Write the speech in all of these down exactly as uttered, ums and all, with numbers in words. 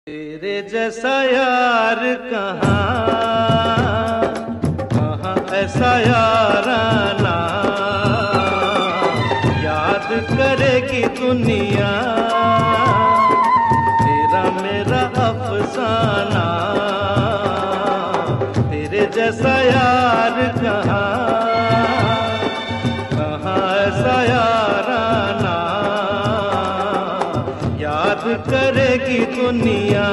तेरे जैसा यार कहाँ कहाँ ऐसा याराना, याद करेगी दुनिया तेरा मेरा अफसाना। तेरे जैसा यार कहाँ कहाँ ऐसा याराना, याद करेगी दुनिया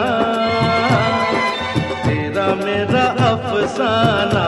तेरा मेरा अफसाना।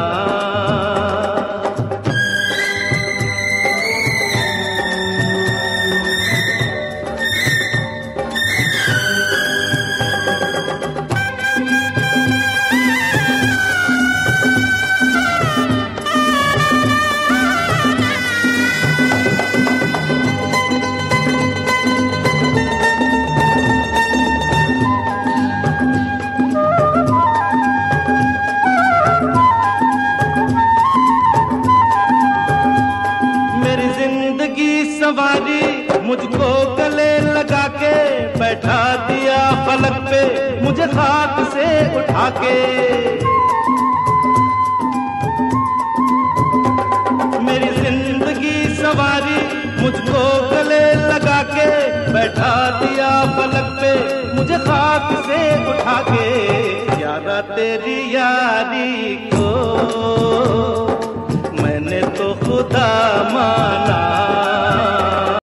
सवारी मुझको गले लगा के बैठा दिया फलक पे, मुझे खाक से उठा के। मेरी जिंदगी सवारी मुझको गले लगा के बैठा दिया फलक पे, मुझे खाक से उठा के। यारा तेरी यारी को मैंने तो खुदा माना,